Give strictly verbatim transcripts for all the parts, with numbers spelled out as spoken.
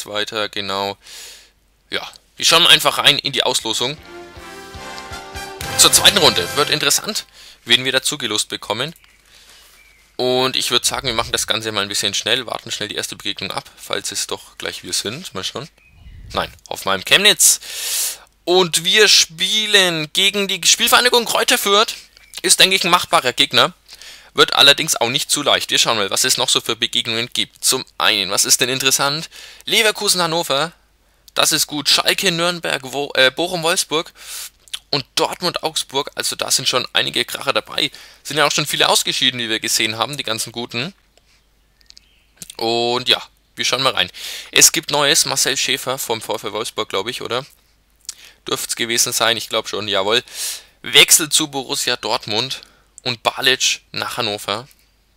geht's weiter, genau. Ja, wir schauen einfach rein in die Auslosung. Zur zweiten Runde. Wird interessant, wen wir dazu gelost bekommen. Und ich würde sagen, wir machen das Ganze mal ein bisschen schnell, warten schnell die erste Begegnung ab, falls es doch gleich wir sind. Mal schauen. Nein, Hoffenheim Chemnitz. Und wir spielen gegen die Spielvereinigung Kräuter Fürth. Ist, denke ich, ein machbarer Gegner. Wird allerdings auch nicht zu leicht. Wir schauen mal, was es noch so für Begegnungen gibt. Zum einen, was ist denn interessant? Leverkusen Hannover. Das ist gut. Schalke Nürnberg, Wo äh, Bochum Wolfsburg. Und Dortmund Augsburg. Also da sind schon einige Kracher dabei. Sind ja auch schon viele ausgeschieden, die wir gesehen haben. Die ganzen guten. Und ja, wir schauen mal rein. Es gibt Neues. Marcel Schäfer vom VfL Wolfsburg, glaube ich, oder? Dürfte es gewesen sein. Ich glaube schon, jawohl. Wechsel zu Borussia Dortmund. Und Balic nach Hannover.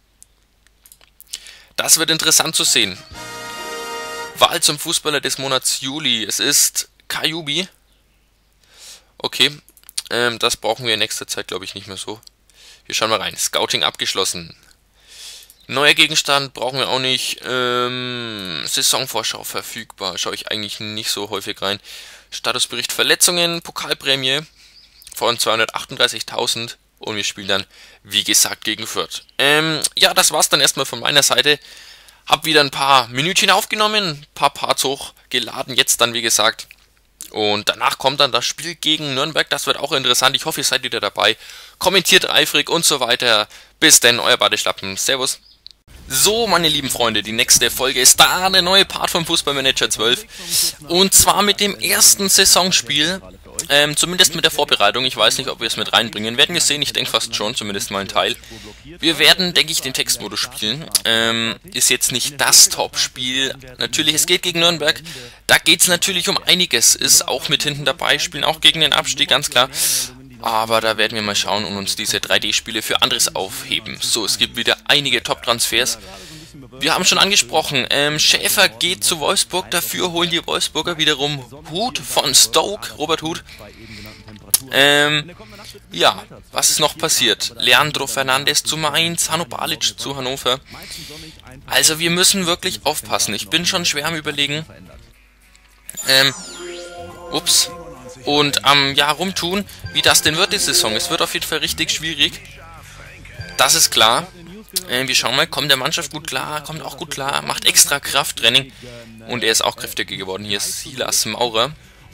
Das wird interessant zu sehen. Wahl zum Fußballer des Monats Juli. Es ist Kajubi. Okay, ähm, das brauchen wir in nächster Zeit, glaube ich, nicht mehr so. Wir schauen mal rein. Scouting abgeschlossen. Neuer Gegenstand brauchen wir auch nicht. Ähm, Saisonvorschau verfügbar. Schaue ich eigentlich nicht so häufig rein. Statusbericht Verletzungen. Pokalprämie von zweihundertachtunddreißigtausend. Und wir spielen dann, wie gesagt, gegen Fürth. Ähm, ja, das war's dann erstmal von meiner Seite. Hab wieder ein paar Minütchen aufgenommen, ein paar Parts hochgeladen, jetzt dann, wie gesagt. Und danach kommt dann das Spiel gegen Nürnberg. Das wird auch interessant. Ich hoffe, ihr seid wieder dabei. Kommentiert eifrig und so weiter. Bis denn, euer Badeschlappen. Servus. So, meine lieben Freunde, die nächste Folge ist da, der neue Part vom Fußballmanager zwölf. Und zwar mit dem ersten Saisonspiel. Ähm, zumindest mit der Vorbereitung. Ich weiß nicht, ob wir es mit reinbringen. Werden wir sehen, ich denke fast schon, zumindest mal ein Teil. Wir werden, denke ich, den Textmodus spielen. Ähm, ist jetzt nicht das Top-Spiel. Natürlich, es geht gegen Nürnberg. Da geht es natürlich um einiges. Ist auch mit hinten dabei, spielen auch gegen den Abstieg, ganz klar. Aber da werden wir mal schauen und uns diese drei D-Spiele für anderes aufheben. So, es gibt wieder einige Top-Transfers. Wir haben schon angesprochen, ähm, Schäfer geht zu Wolfsburg, dafür holen die Wolfsburger wiederum Huth von Stoke, Robert Huth. Ähm, ja, was ist noch passiert? Leandro Fernandes zu Mainz, Hanno Balic zu Hannover. Also wir müssen wirklich aufpassen, ich bin schon schwer am Überlegen. Ähm, ups. Und am ähm, ja, rumtun, wie das denn wird die Saison. Es wird auf jeden Fall richtig schwierig. Das ist klar. Äh, wir schauen mal, kommt der Mannschaft gut klar, kommt auch gut klar, macht extra Krafttraining. Und er ist auch kräftiger geworden. Hier ist Silas Maurer.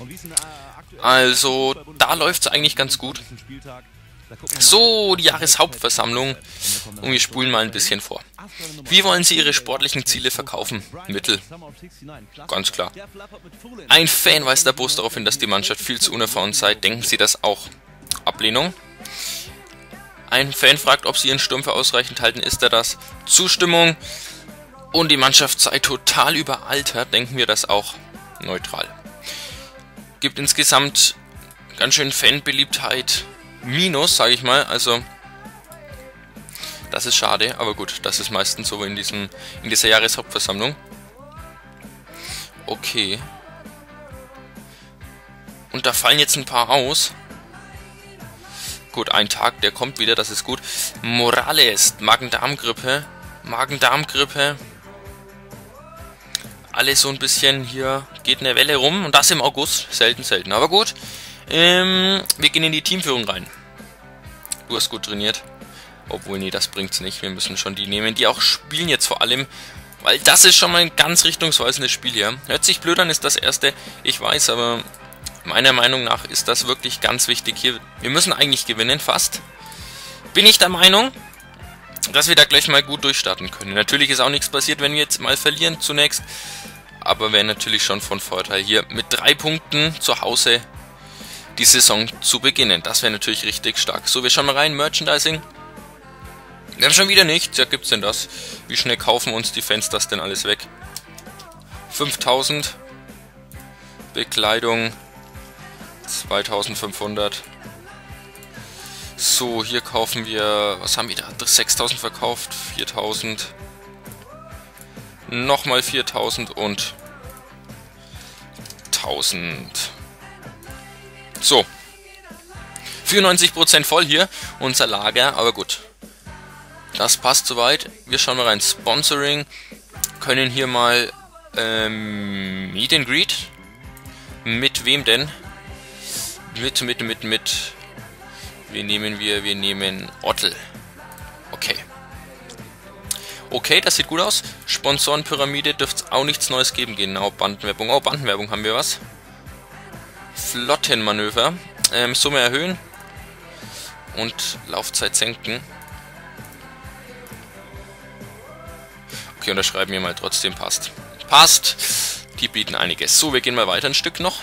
Also, da läuft es eigentlich ganz gut. So, die Jahreshauptversammlung. Und wir spulen mal ein bisschen vor. Wie wollen Sie Ihre sportlichen Ziele verkaufen? Mittel. Ganz klar. Ein Fan weist der Bus darauf hin, dass die Mannschaft viel zu unerfahren sei. Denken Sie das auch? Ablehnung. Ein Fan fragt, ob Sie Ihren Sturm für ausreichend halten. Ist er das? Zustimmung. Und die Mannschaft sei total überaltert. Denken wir das auch? Neutral. Gibt insgesamt ganz schön Fanbeliebtheit. Minus, sage ich mal, also das ist schade, aber gut, das ist meistens so in diesem in dieser Jahreshauptversammlung. Okay. Und da fallen jetzt ein paar aus. Gut, ein Tag, der kommt wieder, das ist gut. Morales, Magen-Darm-Grippe, Magen-Darm-Grippe. Alles so ein bisschen, hier geht eine Welle rum und das im August, selten, selten, aber gut. Ähm, wir gehen in die Teamführung rein. Du hast gut trainiert. Obwohl, nee, das bringt's nicht. Wir müssen schon die nehmen, die auch spielen jetzt vor allem. Weil das ist schon mal ein ganz richtungsweisendes Spiel hier. Hört sich blöd an, ist das erste. Ich weiß, aber meiner Meinung nach ist das wirklich ganz wichtig hier. Wir müssen eigentlich gewinnen, fast. Bin ich der Meinung, dass wir da gleich mal gut durchstarten können. Natürlich ist auch nichts passiert, wenn wir jetzt mal verlieren zunächst. Aber wäre natürlich schon von Vorteil, hier mit drei Punkten zu Hause die Saison zu beginnen. Das wäre natürlich richtig stark. So, wir schauen mal rein. Merchandising. Wir haben schon wieder nichts. Ja, gibt's denn das? Wie schnell kaufen uns die Fans das denn alles weg? fünftausend. Bekleidung. zweitausendfünfhundert. So, hier kaufen wir... Was haben wir da? sechstausend verkauft. viertausend. Nochmal viertausend und... tausend. So, vierundneunzig Prozent voll hier, unser Lager, aber gut. Das passt soweit. Wir schauen mal rein. Sponsoring. Können hier mal Ähm, Meet and Greet? Mit wem denn? Mit, mit, mit, mit. Wen nehmen wir? Wir nehmen Ottel. Okay. Okay, das sieht gut aus. Sponsorenpyramide dürfte es auch nichts Neues geben. Genau, Bandenwerbung. Oh, Bandenwerbung haben wir was. Flottenmanöver. Ähm, Summe erhöhen. Und Laufzeit senken. Okay, unterschreiben wir mal trotzdem. Passt. Passt. Die bieten einiges. So, wir gehen mal weiter ein Stück noch.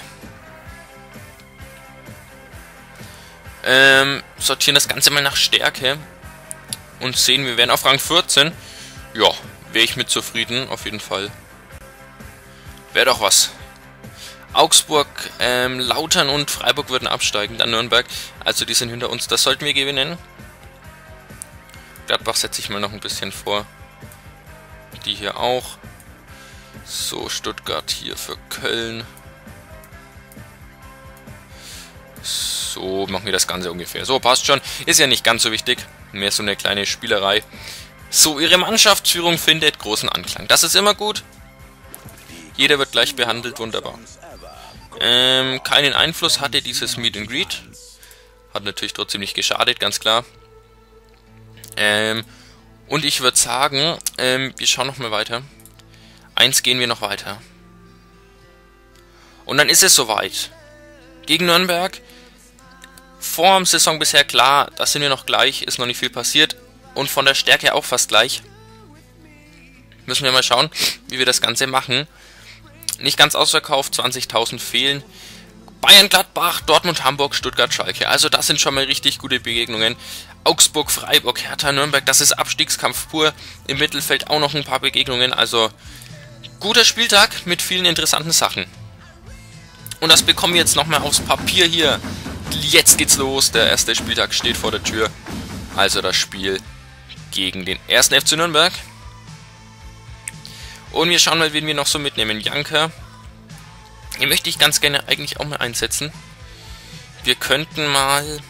Ähm, sortieren das Ganze mal nach Stärke. Und sehen, wir werden auf Rang vierzehn. Ja, wäre ich mit zufrieden, auf jeden Fall. Wäre doch was. Augsburg, ähm, Lautern und Freiburg würden absteigen, dann Nürnberg. Also die sind hinter uns, das sollten wir gewinnen. Gladbach setze ich mal noch ein bisschen vor. Die hier auch. So, Stuttgart hier für Köln. So, machen wir das Ganze ungefähr. So, passt schon. Ist ja nicht ganz so wichtig. Mehr so eine kleine Spielerei. So, ihre Mannschaftsführung findet großen Anklang. Das ist immer gut. Jeder wird gleich behandelt, wunderbar. Ähm, keinen Einfluss hatte dieses Meet and Greet. Hat natürlich trotzdem nicht geschadet, ganz klar. Ähm, und ich würde sagen, ähm, wir schauen nochmal weiter. Eins gehen wir noch weiter. Und dann ist es soweit. Gegen Nürnberg. Vor dem Saison bisher klar, da sind wir noch gleich, ist noch nicht viel passiert. Und von der Stärke auch fast gleich. Müssen wir mal schauen, wie wir das Ganze machen. Nicht ganz ausverkauft, zwanzigtausend fehlen. Bayern, Gladbach, Dortmund, Hamburg, Stuttgart, Schalke. Also das sind schon mal richtig gute Begegnungen. Augsburg, Freiburg, Hertha, Nürnberg, das ist Abstiegskampf pur. Im Mittelfeld auch noch ein paar Begegnungen. Also guter Spieltag mit vielen interessanten Sachen. Und das bekommen wir jetzt nochmal aufs Papier hier. Jetzt geht's los, der erste Spieltag steht vor der Tür. Also das Spiel gegen den ersten F C Nürnberg. Und wir schauen mal, wen wir noch so mitnehmen. Janker. Den möchte ich ganz gerne eigentlich auch mal einsetzen. Wir könnten mal...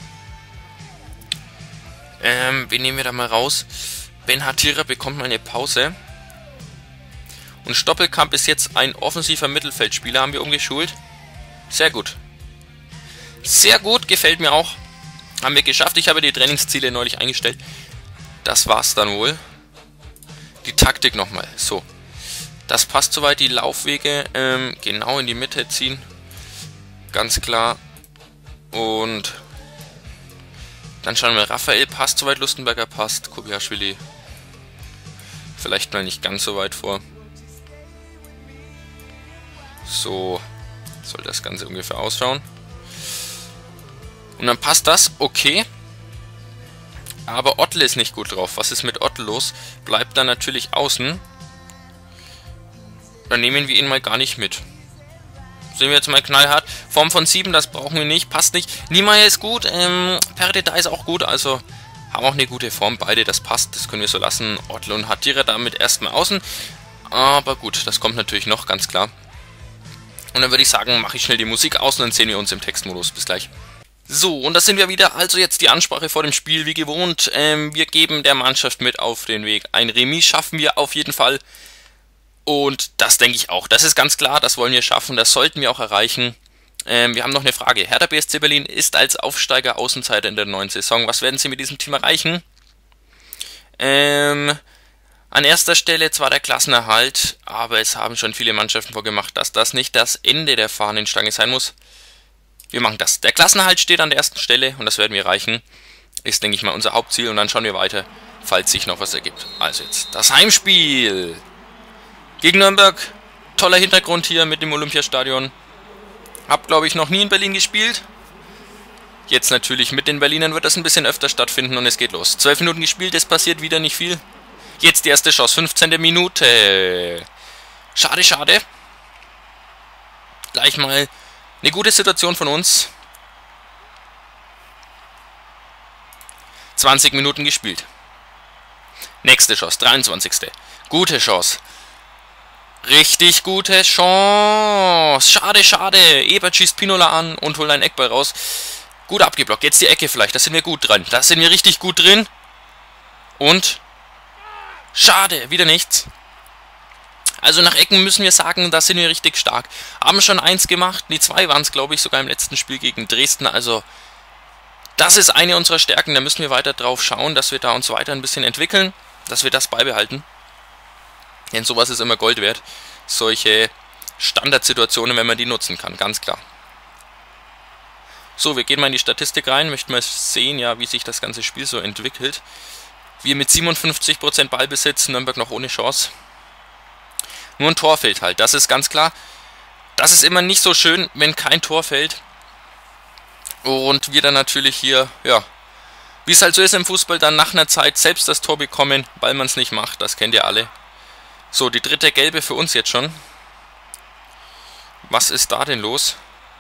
Ähm, wen nehmen wir da mal raus? Ben Hatira bekommt mal eine Pause. Und Stoppelkamp ist jetzt ein offensiver Mittelfeldspieler, haben wir umgeschult. Sehr gut. Sehr gut, gefällt mir auch. Haben wir geschafft. Ich habe die Trainingsziele neulich eingestellt. Das war's dann wohl. Die Taktik nochmal. So. Das passt soweit. Die Laufwege ähm, genau in die Mitte ziehen. Ganz klar. Und dann schauen wir. Raphael passt soweit. Lustenberger passt. Kobiaschwili vielleicht mal nicht ganz so weit vor. So soll das Ganze ungefähr ausschauen. Und dann passt das, okay. Aber Ottel ist nicht gut drauf. Was ist mit Ottel los? Bleibt dann natürlich außen. Dann nehmen wir ihn mal gar nicht mit. Sehen wir jetzt mal knallhart. Form von sieben, das brauchen wir nicht. Passt nicht. Niemeyer ist gut. Ähm, Perdita ist auch gut. Also haben auch eine gute Form. Beide, das passt. Das können wir so lassen. Ottel und Hatira damit erstmal außen. Aber gut, das kommt natürlich noch, ganz klar. Und dann würde ich sagen, mache ich schnell die Musik aus und dann sehen wir uns im Textmodus. Bis gleich. So, und das sind wir wieder. Also jetzt die Ansprache vor dem Spiel, wie gewohnt. Ähm, wir geben der Mannschaft mit auf den Weg. Ein Remis schaffen wir auf jeden Fall. Und das denke ich auch. Das ist ganz klar, das wollen wir schaffen. Das sollten wir auch erreichen. Ähm, wir haben noch eine Frage. Hertha B S C Berlin ist als Aufsteiger Außenseiter in der neuen Saison. Was werden Sie mit diesem Team erreichen? Ähm... An erster Stelle zwar der Klassenerhalt, aber es haben schon viele Mannschaften vorgemacht, dass das nicht das Ende der Fahnenstange sein muss. Wir machen das. Der Klassenerhalt steht an der ersten Stelle und das werden wir erreichen. Ist, denke ich mal, unser Hauptziel und dann schauen wir weiter, falls sich noch was ergibt. Also jetzt das Heimspiel gegen Nürnberg. Toller Hintergrund hier mit dem Olympiastadion. Hab, glaube ich, noch nie in Berlin gespielt. Jetzt natürlich mit den Berlinern wird das ein bisschen öfter stattfinden und es geht los. Zwölf Minuten gespielt, es passiert wieder nicht viel. Jetzt die erste Chance, fünfzehnte Minute. Schade, schade. Gleich mal eine gute Situation von uns. zwanzig Minuten gespielt. Nächste Chance, dreiundzwanzigste Gute Chance. Richtig gute Chance. Schade, schade. Ebert schießt Pinola an und holt einen Eckball raus. Gut abgeblockt. Jetzt die Ecke vielleicht. Da sind wir gut drin. Da sind wir richtig gut drin. Und... Schade, wieder nichts. Also nach Ecken müssen wir sagen, da sind wir richtig stark. Haben schon eins gemacht, die zwei waren es, glaube ich, sogar im letzten Spiel gegen Dresden. Also das ist eine unserer Stärken, da müssen wir weiter drauf schauen, dass wir da uns weiter ein bisschen entwickeln, dass wir das beibehalten. Denn sowas ist immer Gold wert. Solche Standardsituationen, wenn man die nutzen kann, ganz klar. So, wir gehen mal in die Statistik rein, möchten mal sehen, ja, wie sich das ganze Spiel so entwickelt. Wir mit siebenundfünfzig Prozent Ballbesitz, Nürnberg noch ohne Chance. Nur ein Tor fällt halt, das ist ganz klar. Das ist immer nicht so schön, wenn kein Tor fällt. Und wir dann natürlich hier, ja, wie es halt so ist im Fußball, dann nach einer Zeit selbst das Tor bekommen, weil man es nicht macht, das kennt ihr alle. So, die dritte Gelbe für uns jetzt schon. Was ist da denn los?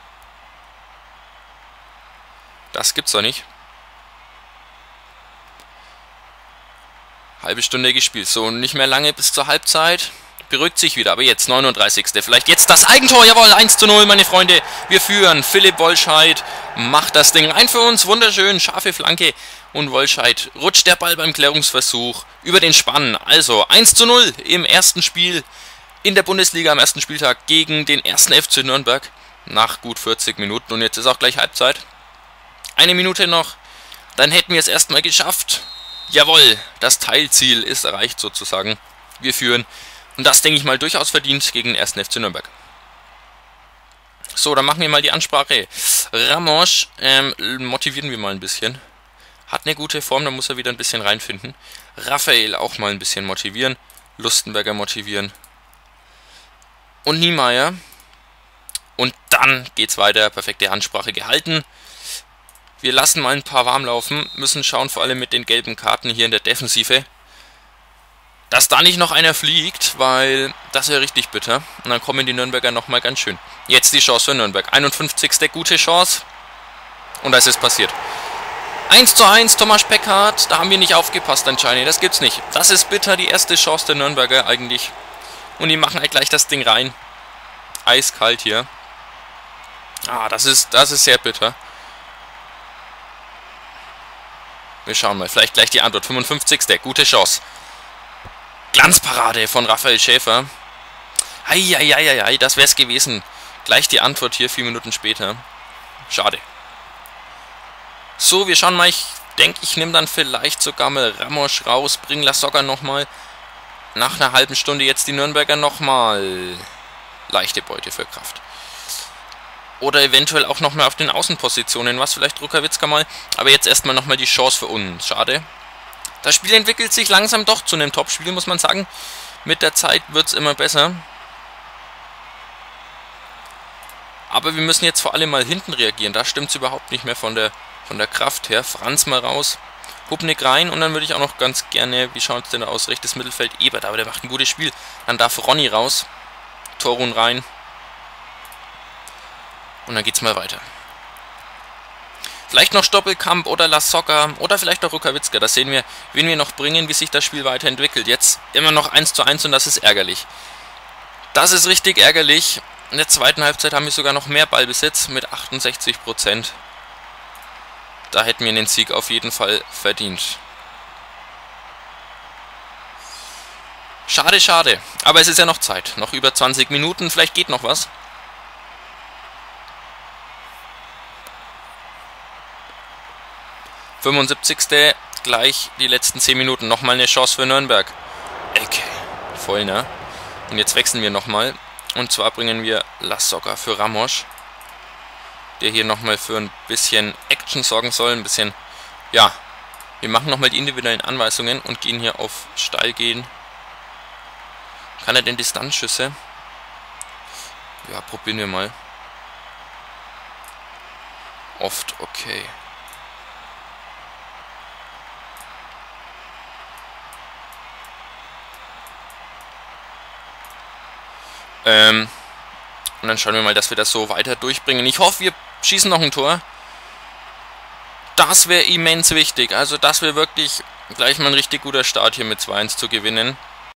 Das gibt's doch nicht. Halbe Stunde gespielt. So, nicht mehr lange bis zur Halbzeit. Beruhigt sich wieder, aber jetzt neununddreißigste Vielleicht jetzt das Eigentor. Jawohl, eins zu null, meine Freunde. Wir führen. Philipp Wollscheid macht das Ding rein für uns. Wunderschön, scharfe Flanke. Und Wollscheid rutscht der Ball beim Klärungsversuch über den Spann. Also eins zu null im ersten Spiel in der Bundesliga am ersten Spieltag gegen den ersten F C Nürnberg. Nach gut vierzig Minuten. Und jetzt ist auch gleich Halbzeit. Eine Minute noch. Dann hätten wir es erstmal geschafft. Jawohl, das Teilziel ist erreicht sozusagen. Wir führen. Und das, denke ich mal, durchaus verdient gegen den ersten F C Nürnberg. So, dann machen wir mal die Ansprache. Ramos, ähm, motivieren wir mal ein bisschen. Hat eine gute Form, da muss er wieder ein bisschen reinfinden. Raphael auch mal ein bisschen motivieren. Lustenberger motivieren. Und Niemeyer. Und dann geht's weiter. Perfekte Ansprache gehalten. Wir lassen mal ein paar warm laufen. Müssen schauen, vor allem mit den gelben Karten hier in der Defensive, dass da nicht noch einer fliegt, weil das wäre richtig bitter. Und dann kommen die Nürnberger nochmal ganz schön. Jetzt die Chance für Nürnberg. einundfünfzigste gute Chance. Und das ist passiert. eins zu eins, Thomas Peckhardt. Da haben wir nicht aufgepasst anscheinend. Das gibt's nicht. Das ist bitter, die erste Chance der Nürnberger eigentlich. Und die machen halt gleich das Ding rein. Eiskalt hier. Ah, das ist, das ist sehr bitter. Wir schauen mal. Vielleicht gleich die Antwort. fünfundfünfzigste Gute Chance. Glanzparade von Raphael Schäfer. Eieieiei, das wäre es gewesen. Gleich die Antwort hier, vier Minuten später. Schade. So, wir schauen mal. Ich denke, ich nehme dann vielleicht sogar mal Ramos raus. Bring Lasogga nochmal. Nach einer halben Stunde jetzt die Nürnberger nochmal. Leichte Beute für Kraft. Oder eventuell auch nochmal auf den Außenpositionen. Was vielleicht Rukawitzka mal. Aber jetzt erstmal nochmal die Chance für uns. Schade. Das Spiel entwickelt sich langsam doch zu einem Top-Spiel, muss man sagen. Mit der Zeit wird es immer besser. Aber wir müssen jetzt vor allem mal hinten reagieren. Da stimmt es überhaupt nicht mehr von der, von der Kraft her. Franz mal raus. Hubnik rein. Und dann würde ich auch noch ganz gerne, wie schaut es denn aus? Rechtes Mittelfeld, Ebert. Aber der macht ein gutes Spiel. Dann darf Ronny raus. Torun rein. Und dann geht's mal weiter. Vielleicht noch Stoppelkamp oder Lasogga oder vielleicht auch Rukawitzka. Das sehen wir, wen wir noch bringen, wie sich das Spiel weiterentwickelt. Jetzt immer noch eins zu eins und das ist ärgerlich. Das ist richtig ärgerlich. In der zweiten Halbzeit haben wir sogar noch mehr Ballbesitz mit achtundsechzig Prozent. Da hätten wir den Sieg auf jeden Fall verdient. Schade, schade. Aber es ist ja noch Zeit. Noch über zwanzig Minuten. Vielleicht geht noch was. fünfundsiebzigste Gleich die letzten zehn Minuten. Nochmal eine Chance für Nürnberg. Ecke. Voll, ne? Und jetzt wechseln wir nochmal. Und zwar bringen wir Lasogga für Ramos. Der hier nochmal für ein bisschen Action sorgen soll. Ein bisschen, ja. Wir machen nochmal die individuellen Anweisungen und gehen hier auf steil gehen. Kann er denn Distanzschüsse? Ja, probieren wir mal. Oft, okay. Ähm, und dann schauen wir mal, dass wir das so weiter durchbringen. Ich hoffe, wir schießen noch ein Tor. Das wäre immens wichtig. Also das wäre wirklich gleich mal ein richtig guter Start hier mit zwei eins zu gewinnen.